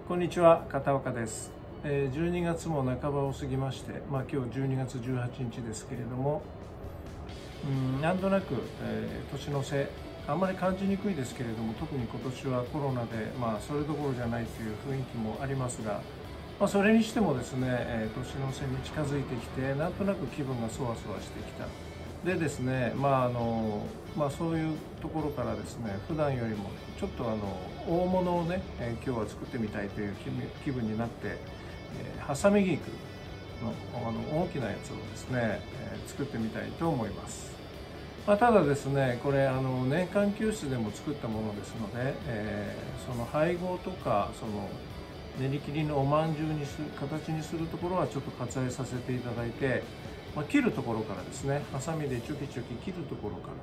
こんにちは、片岡です。12月も半ばを過ぎまして、今日12月18日ですけれども、なんとなく、年の瀬、あんまり感じにくいですけれども、特に今年はコロナで、それどころじゃないという雰囲気もありますが、それにしてもですね、年の瀬に近づいてきて、なんとなく気分がそわそわしてきた。でですね、そういうところからですね、普段よりもちょっと大物をね、今日は作ってみたいという気分になって、ハサミギクの大きなやつをですね、作ってみたいと思います。ただですね、これ年間救出でも作ったものですので、その配合とかその練り切りのおまんじゅうにする形にするところはちょっと割愛させていただいて、切るところからですね、ハサミでチョキチョキ切るところから、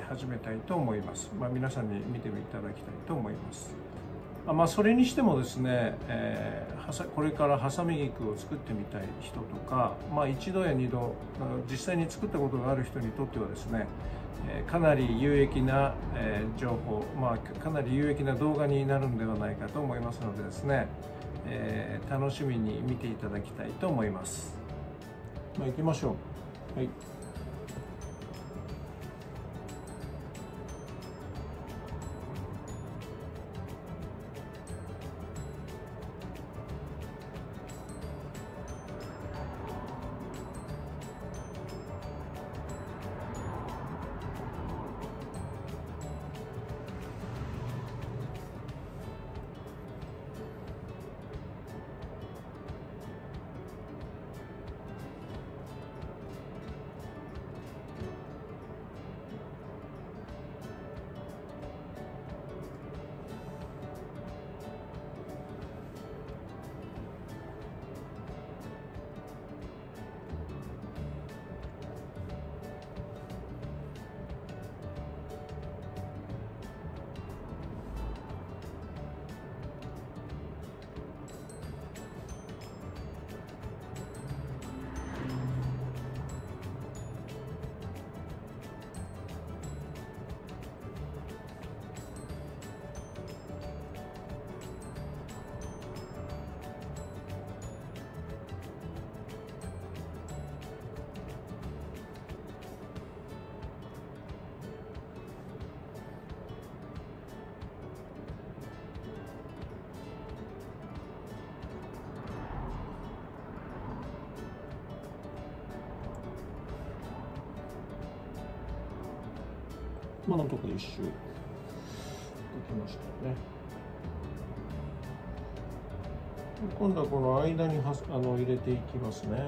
始めたいと思います。皆さんに見ていただきたいと思います。それにしてもですね、これからハサミギクを作ってみたい人とか、一度や二度実際に作ったことがある人にとってはですね、かなり有益な情報、かなり有益な動画になるんではないかと思いますのでですね、楽しみに見ていただきたいと思います。行きましょう。はい。のところで一周できましたね。今度はこの間に入れていきますね。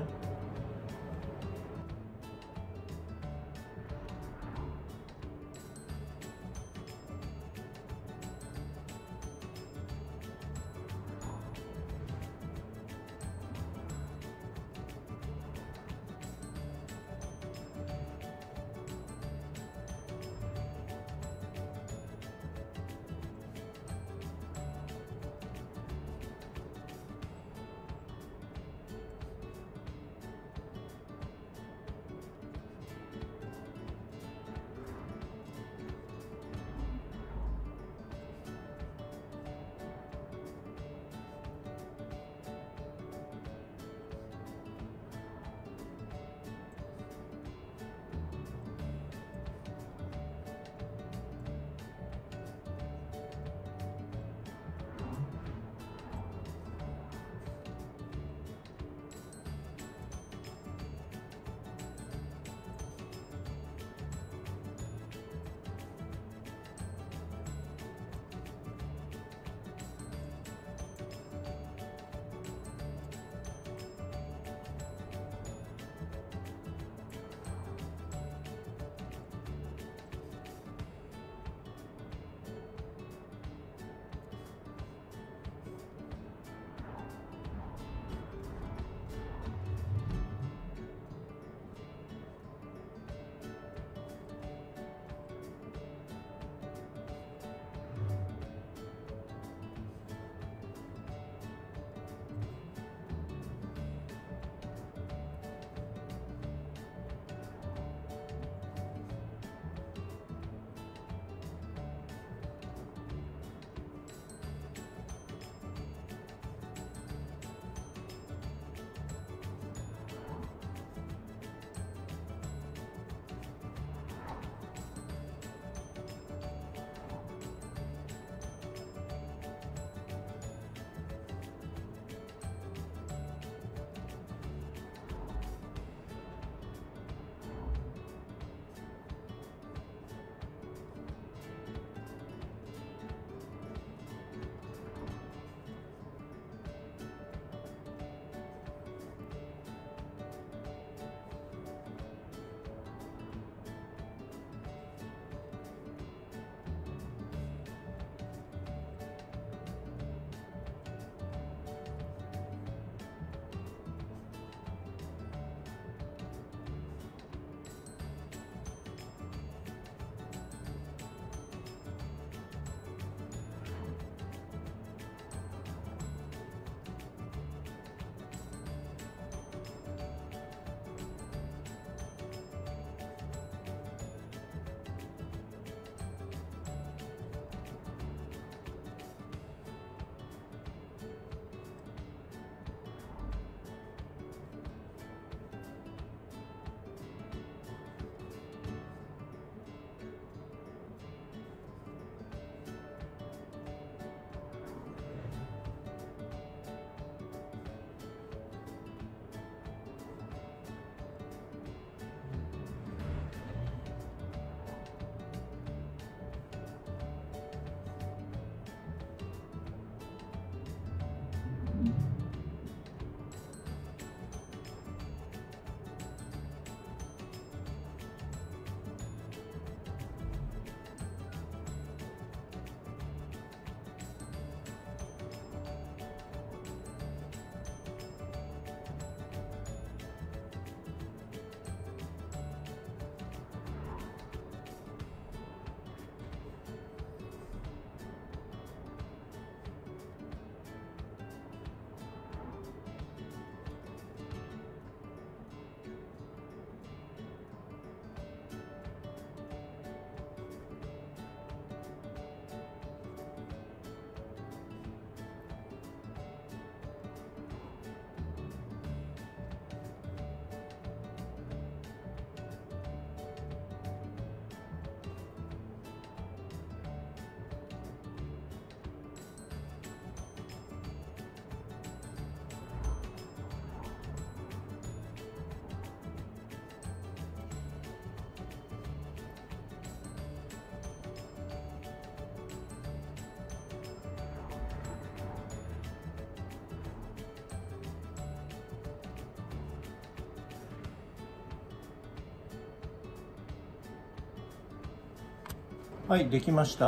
はい、できました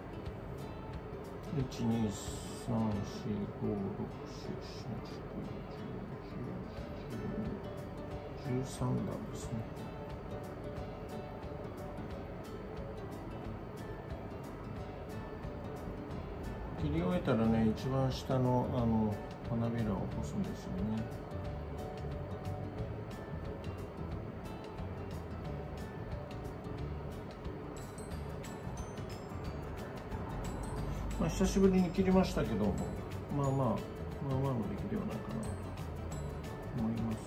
。1、2、3、4、5、6、7、8、9、10、11、13段ですね。切り終えたらね、一番下の花びらを干すんですよね。まあ、久しぶりに切りましたけど、まあの出来ではないかなと思います。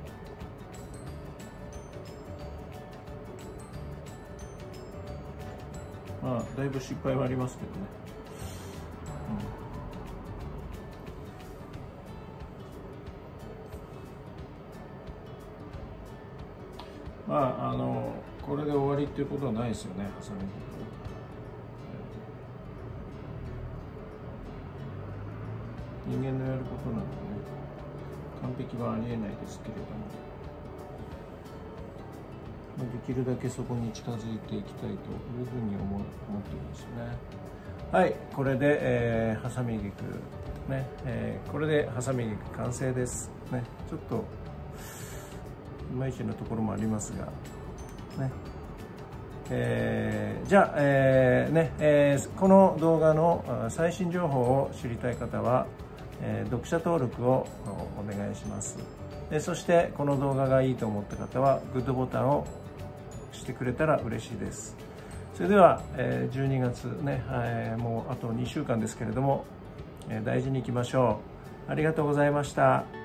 まあ、だいぶ失敗はありますけどね。まあ、これで終わりっていうことはないですよね、ハサミで。人間のやることなので、ね、完璧はありえないですけれども、できるだけそこに近づいていきたいというふうに思っていますね。はい、これで、ハサミ菊ね、これでハサミ菊完成ですね。ちょっといまいちのところもありますがね。じゃあ、この動画の最新情報を知りたい方は、読者登録をお願いします。そしてこの動画がいいと思った方はグッドボタンを押してくれたら嬉しいです。それでは12月ね、もうあと2週間ですけれども、大事にいきましょう。ありがとうございました。